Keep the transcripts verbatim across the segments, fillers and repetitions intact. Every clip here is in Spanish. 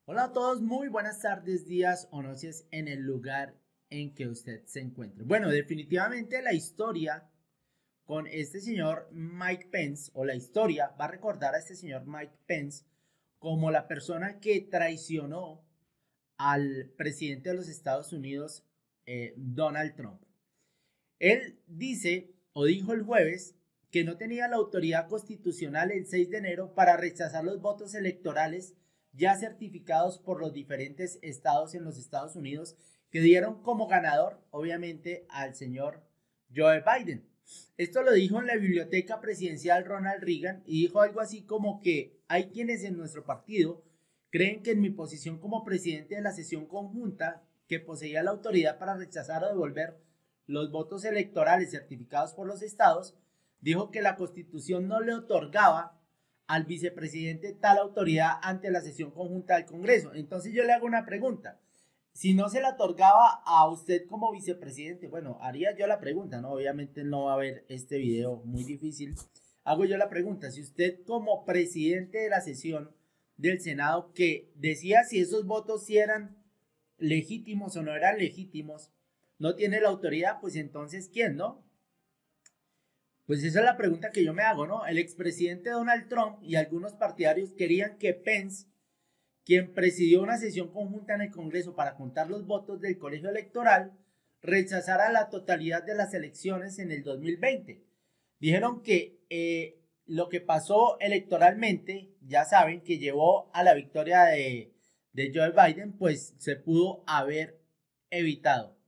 Hola a todos, muy buenas tardes, días o noches en el lugar en que usted se encuentre. Bueno, definitivamente la historia con este señor Mike Pence, o la historia va a recordar a este señor Mike Pence como la persona que traicionó al presidente de los Estados Unidos, eh, Donald Trump. Él dice, o dijo el jueves, que no tenía la autoridad constitucional el seis de enero para rechazar los votos electorales ya certificados por los diferentes estados en los Estados Unidos que dieron como ganador, obviamente, al señor Joe Biden. Esto lo dijo en la biblioteca presidencial Ronald Reagan y dijo algo así como que hay quienes en nuestro partido creen que en mi posición como presidente de la sesión conjunta que poseía la autoridad para rechazar o devolver los votos electorales certificados por los estados, dijo que la Constitución no le otorgaba al vicepresidente tal autoridad ante la sesión conjunta del Congreso. Entonces yo le hago una pregunta. Si no se la otorgaba a usted como vicepresidente, bueno, haría yo la pregunta, ¿no? Obviamente no va a ver este video muy difícil. Hago yo la pregunta, si usted como presidente de la sesión del Senado que decía si esos votos si eran legítimos o no eran legítimos, no tiene la autoridad, pues entonces, ¿quién, no? Pues esa es la pregunta que yo me hago, ¿no? El expresidente Donald Trump y algunos partidarios querían que Pence, quien presidió una sesión conjunta en el Congreso para contar los votos del colegio electoral, rechazara la totalidad de las elecciones en el dos mil veinte. Dijeron que eh, lo que pasó electoralmente, ya saben, que llevó a la victoria de, de Joe Biden, pues se pudo haber evitado.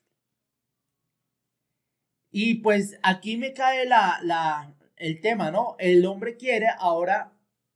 Y pues aquí me cae la, la, el tema, ¿no? El hombre quiere ahora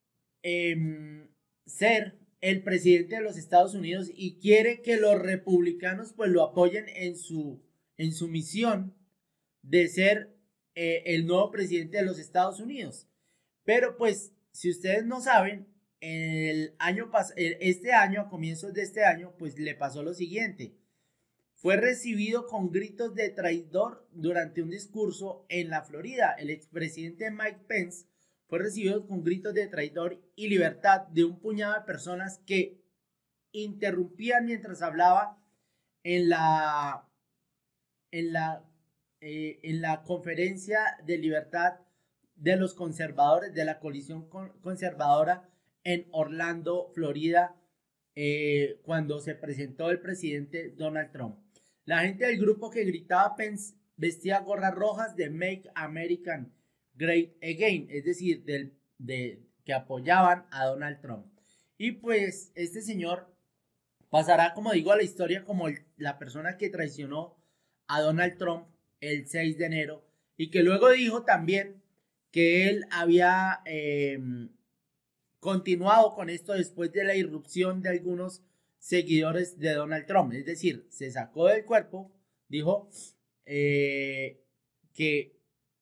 eh, ser el presidente de los Estados Unidos y quiere que los republicanos pues lo apoyen en su, en su misión de ser eh, el nuevo presidente de los Estados Unidos. Pero pues, si ustedes no saben, el año pas este año, a comienzos de este año, pues le pasó lo siguiente. Fue recibido con gritos de traidor durante un discurso en la Florida. El expresidente Mike Pence fue recibido con gritos de traidor y libertad de un puñado de personas que interrumpían mientras hablaba en la, en la, eh, en la conferencia de libertad de los conservadores, de la coalición conservadora en Orlando, Florida, eh, cuando se presentó el presidente Donald Trump. La gente del grupo que gritaba Pence vestía gorras rojas de Make America Great Again, es decir, del, de, que apoyaban a Donald Trump. Y pues este señor pasará, como digo, a la historia como el, la persona que traicionó a Donald Trump el seis de enero y que luego dijo también que él había eh, continuado con esto después de la irrupción de algunos seguidores de Donald Trump. Es decir, se sacó del cuerpo, dijo eh, que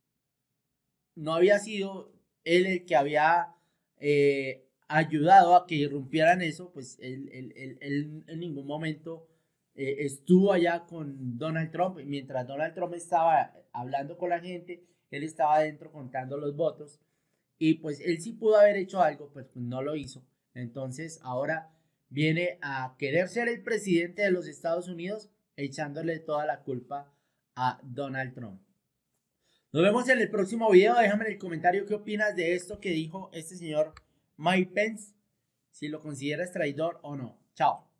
no había sido él el que había eh, ayudado a que irrumpieran eso, pues él, él, él, él en ningún momento eh, estuvo allá con Donald Trump. Mientras Donald Trump estaba hablando con la gente, él estaba adentro contando los votos. Y pues él sí pudo haber hecho algo, pues, pues no lo hizo. Entonces ahora viene a querer ser el presidente de los Estados Unidos echándole toda la culpa a Donald Trump. Nos vemos en el próximo video. Déjame en el comentario qué opinas de esto que dijo este señor Mike Pence, si lo consideras traidor o no. Chao.